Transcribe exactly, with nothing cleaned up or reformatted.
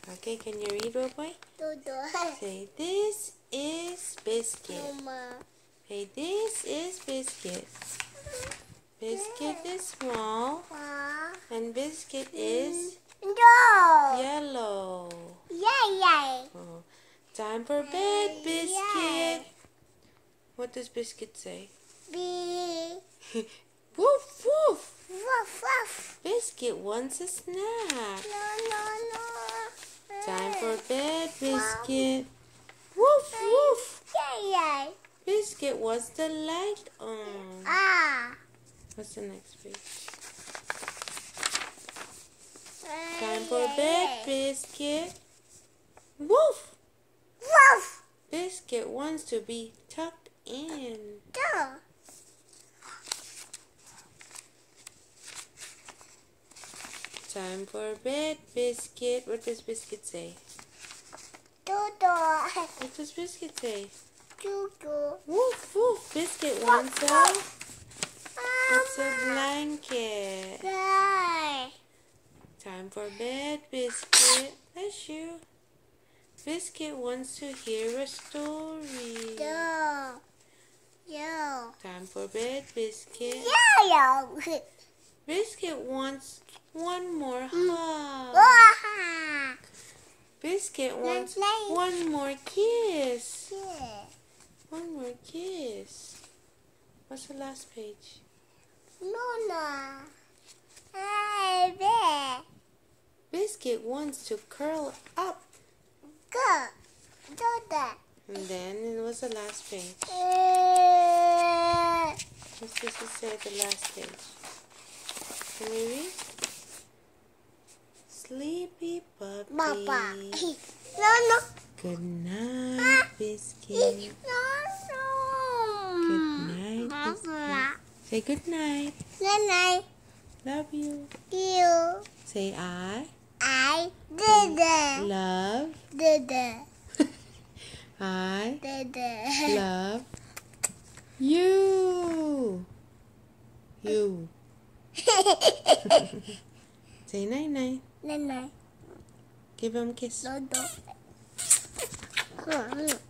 Okay, can you read, little boy? Say, this is Biscuit. Mama. Hey, this is Biscuit. Biscuit is small, and Biscuit is No. yellow. Yay, yay. Oh. Time for bed, Biscuit. What does Biscuit say? B. Woof, woof. Woof, woof. Biscuit wants a snack. No, no, no. Time for bed, Biscuit. Woof, woof. Yay, yay. Biscuit wants the light on. Ah. What's the next page? Time for bed, Biscuit. Woof. Woof. Biscuit wants to be tucked in. Do. Time for bed, Biscuit. What does Biscuit say? Do, do. What does Biscuit say? Do, do. Woof, woof. Biscuit wants a, wants a blanket. Bye. Time for bed, Biscuit. Bless you. Biscuit wants to hear a story. Do. Yo. Time for bed, Biscuit. Yo, yo. Biscuit wants one more hug. Wah. Biscuit wants Nice. one more kiss. Yeah. One more kiss. What's the last page? No, no. Hey, bear. Biscuit wants to curl up. Go. Do that. And then it was the last page. Uh, What's this to say at the last page? Can we read? Sleepy puppy. Papa. No, no. Good night, Biscuit. No, no. Good night, Biscuit. Say good night. Good night. Love you. You. Say I. I did it. Love. Did it. I Did it. love you. You. Say night night. Night, night. Give him a kiss. No, no. Come on.